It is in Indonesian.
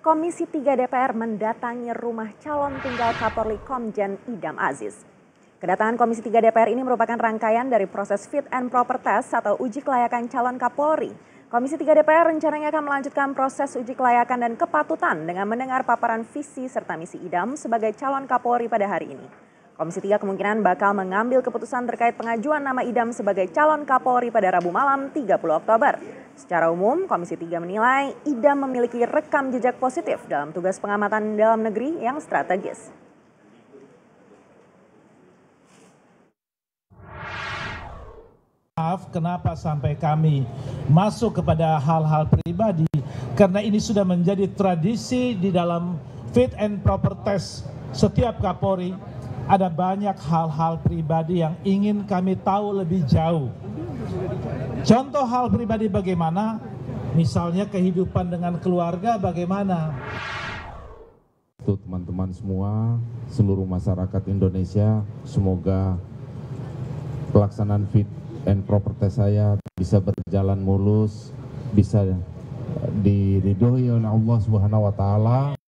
Komisi 3 DPR mendatangi rumah calon tunggal Kapolri Komjen Idam Aziz. Kedatangan Komisi 3 DPR ini merupakan rangkaian dari proses fit and proper test atau uji kelayakan calon Kapolri. Komisi 3 DPR rencananya akan melanjutkan proses uji kelayakan dan kepatutan dengan mendengar paparan visi serta misi Idam sebagai calon Kapolri pada hari ini. Komisi 3 kemungkinan bakal mengambil keputusan terkait pengajuan nama Idam sebagai calon Kapolri pada Rabu malam 30 Oktober. Secara umum, Komisi 3 menilai Idam memiliki rekam jejak positif dalam tugas pengamatan dalam negeri yang strategis. Maaf, kenapa sampai kami masuk kepada hal-hal pribadi, karena ini sudah menjadi tradisi di dalam fit and proper test setiap Kapolri. Ada banyak hal-hal pribadi yang ingin kami tahu lebih jauh. Contoh hal pribadi bagaimana? Misalnya kehidupan dengan keluarga bagaimana? Untuk teman-teman semua, seluruh masyarakat Indonesia, semoga pelaksanaan fit and proper test saya bisa berjalan mulus, bisa diridhoi oleh Allah Subhanahu wa taala.